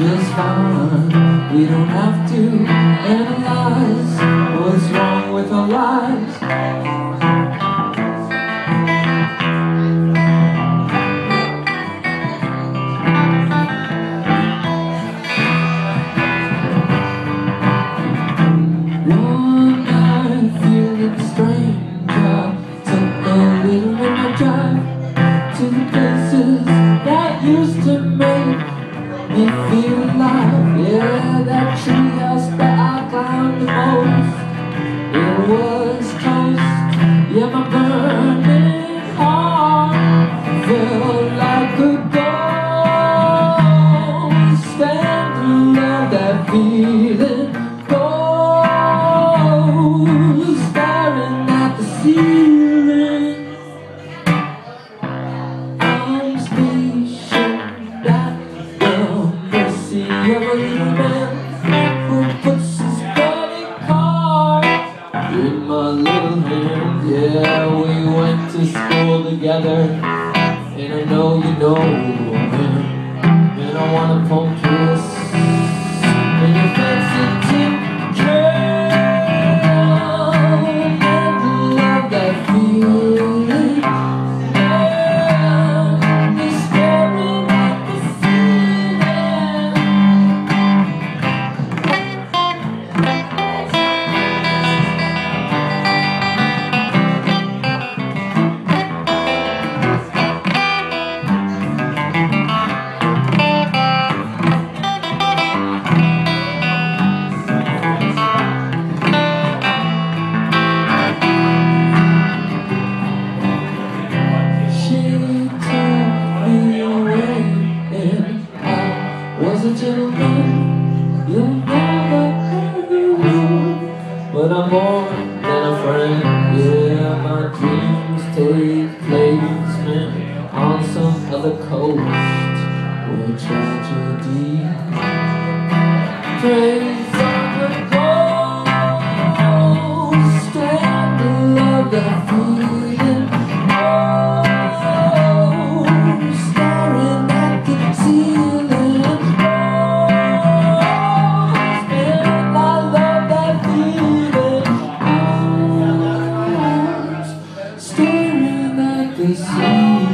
just fine. We don't have to analyze what's wrong with our lives. One night feeling strange, I took a little in my drive to the places that used to make me feel alive. Yeah, that treehouse that I climbed the most, it was toast. Yeah, my burning heart felt like a ghost, and to love that feeling, staring at the ceiling. I'm stationed at the mercy of a little man who puts his credit card in my little hand. Yeah, we went to school together, and I know you know him. And I wanna pump kiss in your fancy tin can, and love that feeling. And you're staring at the ceiling. Was a gentleman, you'll never ever know. But I'm more than a friend. Yeah, my dreams take placement on some other coast where tragedy preys on the ghost, and the love that feeling. Staring at the ceiling. Staring at the sea.